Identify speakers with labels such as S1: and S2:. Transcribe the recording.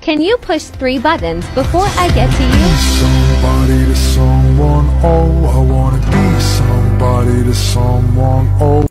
S1: Can you push 3 buttons before I get to you?
S2: Somebody to someone, oh, I wanna be somebody to someone, oh.